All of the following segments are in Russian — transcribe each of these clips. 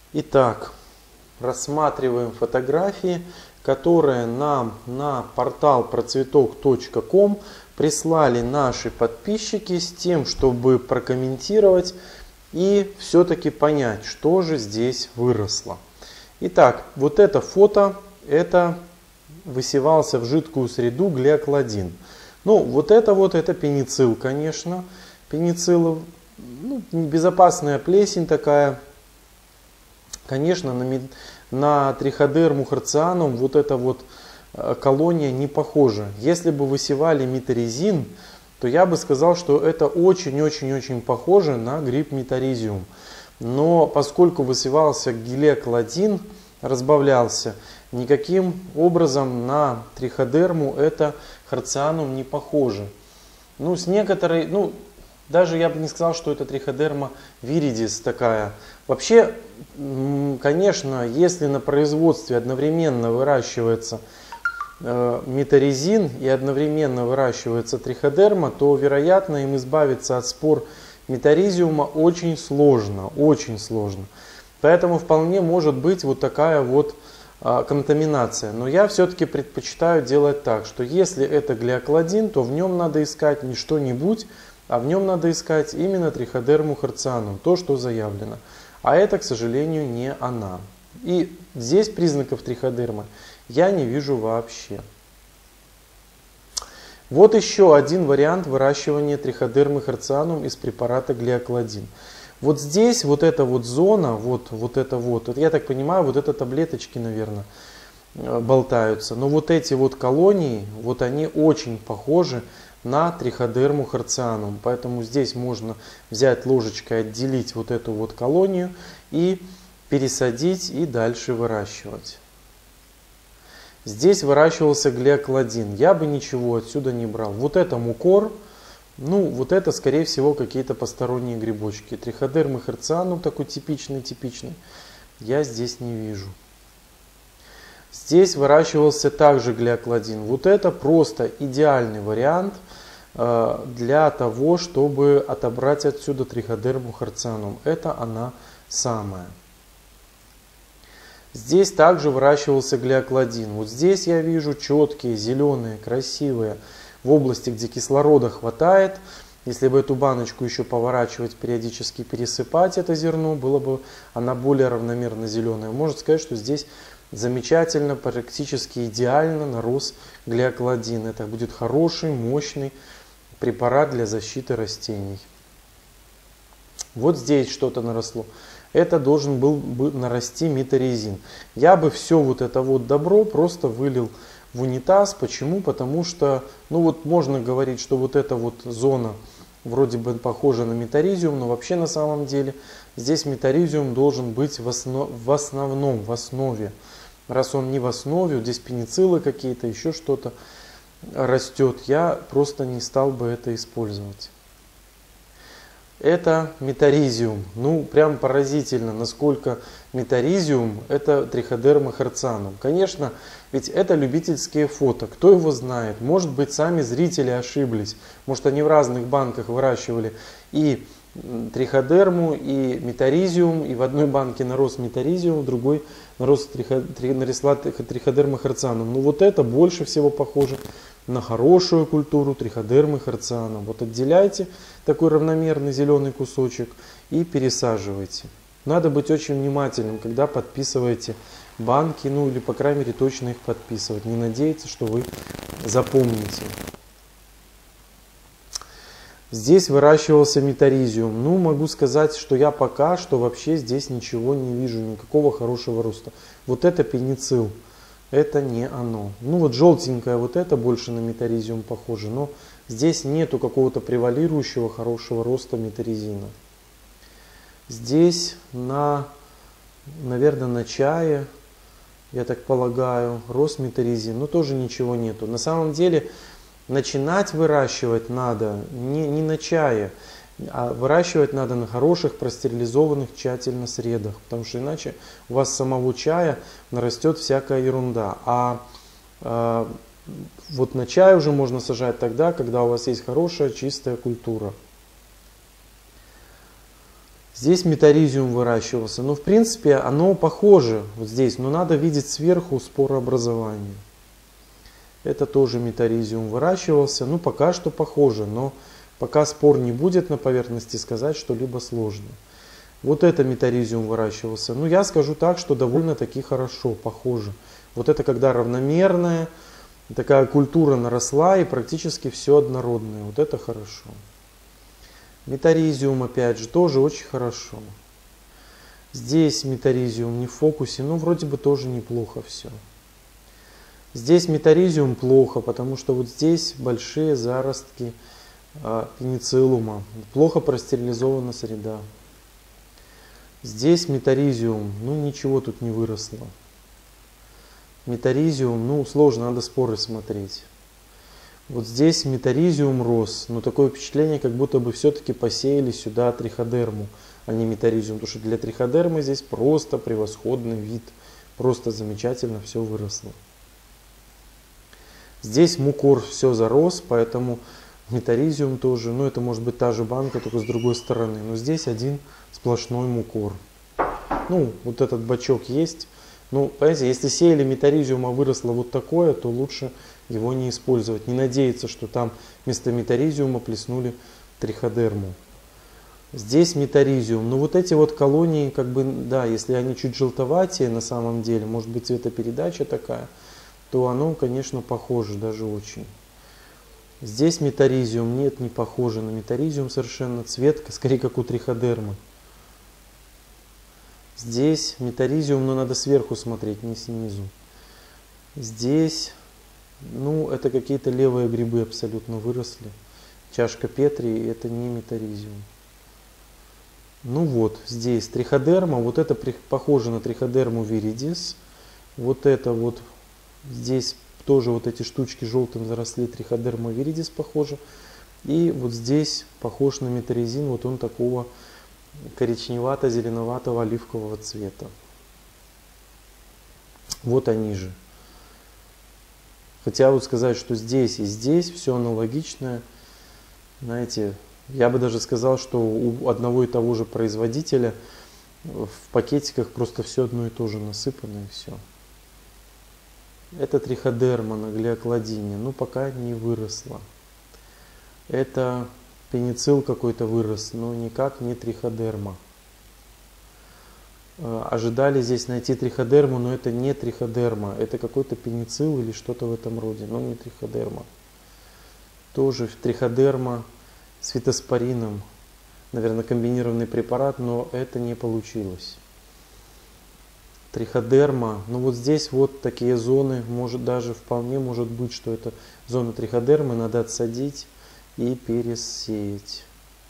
Итак, рассматриваем фотографии, которые нам на портал процветок.ком прислали наши подписчики с тем, чтобы прокомментировать и все-таки понять, что же здесь выросло. Итак, вот это фото, это высевался в жидкую среду глиокладин. Ну, вот это пеницилл, конечно. Пеницилл, ну, безопасная плесень такая. Конечно, на триходерму харцианум вот эта вот колония не похожа. Если бы высевали митаризин, то я бы сказал, что это очень-очень-очень похоже на гриб митаризиум. Но поскольку высевался глиокладин, разбавлялся, никаким образом на триходерму это харцианум не похоже. Ну, с некоторой, ну, даже я бы не сказал, что это триходерма виридис такая. Вообще, конечно, если на производстве одновременно выращивается митаризин и одновременно выращивается триходерма, то, вероятно, им избавиться от спор митаризиума очень сложно, очень сложно. Поэтому вполне может быть вот такая вот контаминация. Но я все-таки предпочитаю делать так, что если это глиокладин, то в нем надо искать не что-нибудь, а в нем надо искать именно триходерму харцианум, то, что заявлено. А это, к сожалению, не она. И здесь признаков триходермы я не вижу вообще. Вот еще один вариант выращивания триходермы харцианум из препарата глиокладин. Вот здесь вот эта вот зона, вот я так понимаю, вот это таблеточки, наверное, болтаются. Но вот эти вот колонии, вот они очень похожи на триходерму харцианум. Поэтому здесь можно взять ложечкой, отделить вот эту вот колонию и пересадить и дальше выращивать. Здесь выращивался глиокладин. Я бы ничего отсюда не брал. Вот это мукор. Ну, вот это, скорее всего, какие-то посторонние грибочки. Триходермы харцианум такой типичный, я здесь не вижу. Здесь выращивался также глиокладин. Вот это просто идеальный вариант для того, чтобы отобрать отсюда триходерму харцианум. Это она самая. Здесь также выращивался глиокладин. Вот здесь я вижу четкие, зеленые, красивые, в области, где кислорода хватает. Если бы эту баночку еще поворачивать, периодически пересыпать это зерно, было бы она более равномерно зеленая. Можно сказать, что здесь замечательно, практически идеально нарос глиокладин. Это будет хороший, мощный препарат для защиты растений. Вот здесь что-то наросло. Это должен был бы нарасти митаризин. Я бы все вот это вот добро просто вылил в унитаз. Почему? Потому что, ну вот можно говорить, что вот эта вот зона вроде бы похожа на митаризиум, но вообще на самом деле здесь митаризиум должен быть в основе. Раз он не в основе, вот здесь пенициллы какие-то, еще что-то растет, я просто не стал бы это использовать. Это митаризиум. Ну, прям поразительно, насколько митаризиум это триходерма харцианум. Конечно, ведь это любительские фото. Кто его знает? Может быть, сами зрители ошиблись. Может, они в разных банках выращивали и триходерму, и митаризиум, и в одной банке нарос митаризиум, в другой наросла триходерма харцианум. Ну, вот это больше всего похоже на хорошую культуру триходермы харцианум. Вот отделяйте такой равномерный зеленый кусочек и пересаживайте. Надо быть очень внимательным, когда подписываете банки, ну или по крайней мере точно их подписывать. Не надеяться, что вы запомните. Здесь выращивался митаризиум. Ну, могу сказать, что я пока что вообще здесь ничего не вижу, никакого хорошего роста. Вот это пеницилл. Это не оно. Ну вот желтенькое вот это больше на митаризиум похоже, но здесь нету какого-то превалирующего хорошего роста митаризина. Здесь наверное, на чае, я так полагаю, рос митаризин, но тоже ничего нету. На самом деле начинать выращивать надо не на чае, а выращивать надо на хороших простерилизованных тщательно средах, потому что иначе у вас самого чая нарастет всякая ерунда. Вот на чай уже можно сажать тогда, когда у вас есть хорошая чистая культура. Здесь метаризиум выращивался. Ну, в принципе, оно похоже вот здесь, но надо видеть сверху спорообразование. Это тоже метаризиум выращивался. Ну, пока что похоже, но пока спор не будет на поверхности, сказать что-либо сложно. Вот это метаризиум выращивался. Ну, я скажу так, что довольно-таки хорошо, похоже. Вот это когда равномерная такая культура наросла и практически все однородное. Вот это хорошо. Метаризиум, опять же, тоже очень хорошо. Здесь метаризиум не в фокусе, но вроде бы тоже неплохо все. Здесь метаризиум плохо, потому что вот здесь большие заростки пенициллума. Плохо простерилизована среда. Здесь метаризиум, ну ничего тут не выросло. Метаризиум, ну сложно, надо споры смотреть. Вот здесь метаризиум рос, но такое впечатление, как будто бы все-таки посеяли сюда триходерму, а не метаризиум. Потому что для триходермы здесь просто превосходный вид, просто замечательно все выросло. Здесь мукор все зарос, поэтому метаризиум тоже, ну это может быть та же банка, только с другой стороны. Но здесь один сплошной мукор. Ну, вот этот бачок есть. Ну, понимаете, если сеяли метаризиум, а выросло вот такое, то лучше его не использовать. Не надеяться, что там вместо метаризиума плеснули триходерму. Здесь метаризиум. Но вот эти вот колонии, как бы, да, если они чуть желтоватее на самом деле, может быть цветопередача такая, то оно, конечно, похоже, даже очень. Здесь метаризиум, нет, не похоже на метаризиум совершенно. Цвет, скорее, как у триходермы. Здесь метаризиум, но надо сверху смотреть, не снизу. Здесь, ну, это какие-то левые грибы абсолютно выросли. Чашка Петри, это не метаризиум. Ну вот, здесь триходерма, вот это похоже на триходерму виридис. Вот это вот, здесь тоже вот эти штучки желтым заросли, триходерма виридис похоже. И вот здесь похож на метаризин, вот он такого коричневато-зеленоватого оливкового цвета. Вот они же. Хотя вот сказать, что здесь и здесь все аналогичное, знаете, я бы даже сказал, что у одного и того же производителя в пакетиках просто все одно и то же насыпано и все. Это триходерма на глиокладине, ну пока не выросла. Это пеницилл какой-то вырос, но никак не триходерма. Ожидали здесь найти триходерму, но это не триходерма. Это какой-то пеницилл или что-то в этом роде, но не триходерма. Тоже триходерма с фитоспорином. Наверное, комбинированный препарат, но это не получилось. Триходерма, ну вот здесь вот такие зоны, может даже вполне может быть, что это зона триходермы, надо отсадить и пересеять.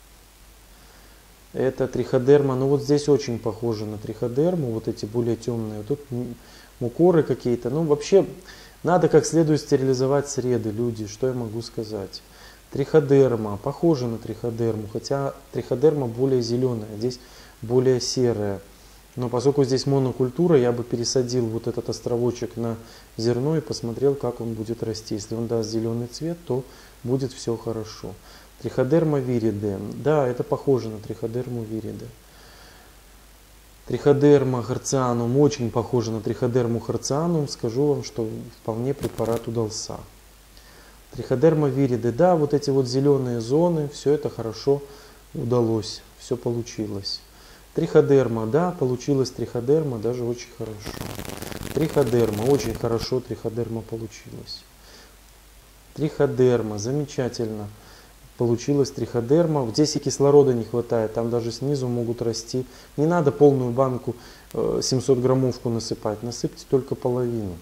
Это триходерма, ну вот здесь очень похоже на триходерму, вот эти более темные. Тут мукоры какие-то. Ну вообще надо как следует стерилизовать среды, люди, что я могу сказать. Триходерма, похоже на триходерму, хотя триходерма более зеленая, здесь более серая. Но поскольку здесь монокультура, я бы пересадил вот этот островочек на зерно и посмотрел, как он будет расти. Если он даст зеленый цвет, то будет все хорошо. Триходерма вириде. Да, это похоже на триходерму вириде. Триходерма харцианум очень похоже на триходерму харцианум. Скажу вам, что вполне препарат удался. Триходерма вириде. Да, вот эти вот зеленые зоны, все это хорошо удалось, все получилось. Триходерма, да, получилась триходерма, даже очень хорошо. Триходерма, очень хорошо триходерма получилась. Триходерма, замечательно. Получилась триходерма. Здесь и кислорода не хватает, там даже снизу могут расти. Не надо полную банку 700 граммовку насыпать, насыпьте только половину.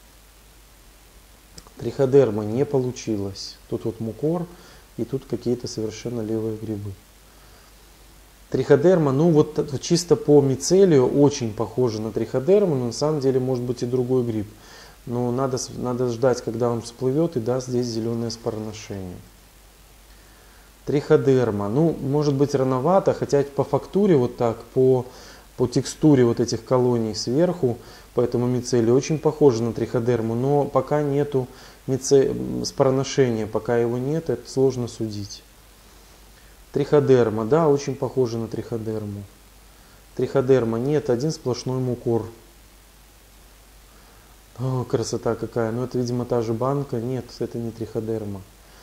Триходерма не получилось. Тут вот мукор и тут какие-то совершенно левые грибы. Триходерма, ну вот чисто по мицелию очень похоже на триходерму, но на самом деле может быть и другой гриб. Но надо ждать, когда он всплывет и даст здесь зеленое спороношение. Триходерма, ну может быть рановато, хотя по фактуре вот так, по текстуре вот этих колоний сверху, поэтому мицелий очень похоже на триходерму, но пока нету спороношения, пока его нет, это сложно судить. Триходерма, да, очень похоже на триходерму. Триходерма. Нет, один сплошной мукор. О, красота какая. Ну это, видимо, та же банка. Нет, это не триходерма.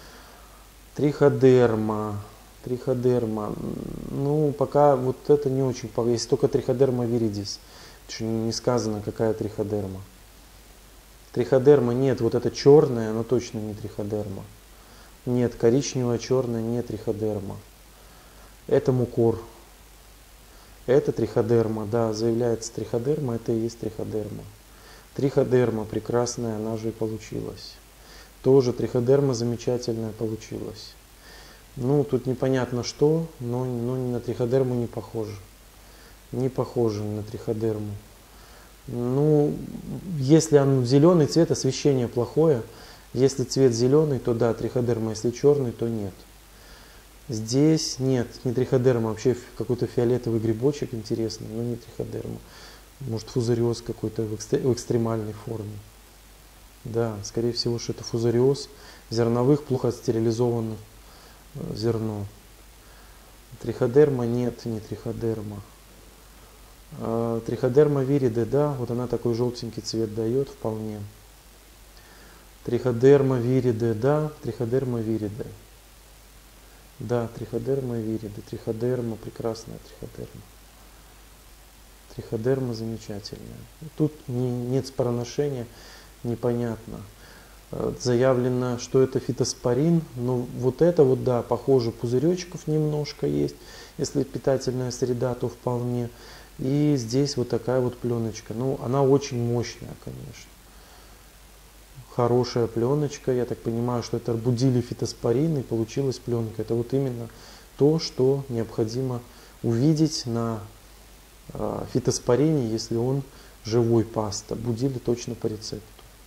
Триходерма. Триходерма. Ну, пока вот это не очень. Есть только триходерма виридис. Еще не сказано, какая триходерма. Триходерма нет. Вот это черная, но точно не триходерма. Нет, коричневая, черная, не триходерма. Это мукор. Это триходерма. Да, заявляется триходерма, это и есть триходерма. Триходерма прекрасная, она же и получилась. Тоже триходерма замечательная получилась. Ну, тут непонятно что, но на триходерму не похоже. Не похоже на триходерму. Ну, если он зеленый цвет, освещение плохое. Если цвет зеленый, то да, триходерма. Если черный, то нет. Здесь нет, не триходерма. Вообще какой-то фиолетовый грибочек интересный, но не триходерма. Может, фузариоз какой-то в экстремальной форме. Да, скорее всего, что это фузариоз зерновых, плохо стерилизованных зерно. Триходерма нет, не триходерма. Триходерма вириде, да, вот она такой желтенький цвет дает вполне. Триходерма вириде, да, триходерма вириде. Да, триходерма вириде, триходерма, прекрасная триходерма. Триходерма замечательная. Тут нет спороношения, непонятно. Заявлено, что это фитоспорин, но вот это вот, да, похоже, пузыречков немножко есть. Если питательная среда, то вполне. И здесь вот такая вот пленочка. Ну, она очень мощная, конечно. Хорошая пленочка. Я так понимаю, что это будили фитоспорин и получилась пленка. Это вот именно то, что необходимо увидеть на фитоспорине, если он живой паста. Будили точно по рецепту.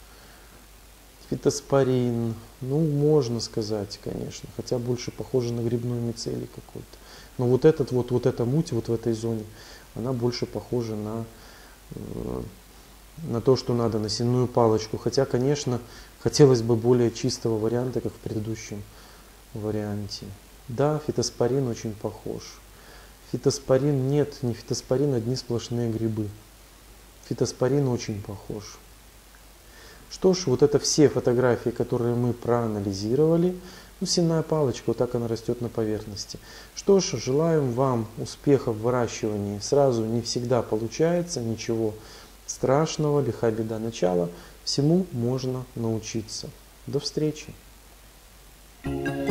Фитоспорин, ну, можно сказать, конечно, хотя больше похоже на грибной мицелий какой-то. Но вот эта муть вот в этой зоне, она больше похожа на то, что надо, на сенную палочку. Хотя, конечно, хотелось бы более чистого варианта, как в предыдущем варианте. Да, фитоспорин очень похож. Фитоспорин нет, не фитоспорин, одни сплошные грибы. Фитоспорин очень похож. Что ж, вот это все фотографии, которые мы проанализировали. Ну, сенная палочка, вот так она растет на поверхности. Что ж, желаем вам успехов в выращивании. Сразу не всегда получается, ничего страшного, лиха беда начала. Всему можно научиться. До встречи!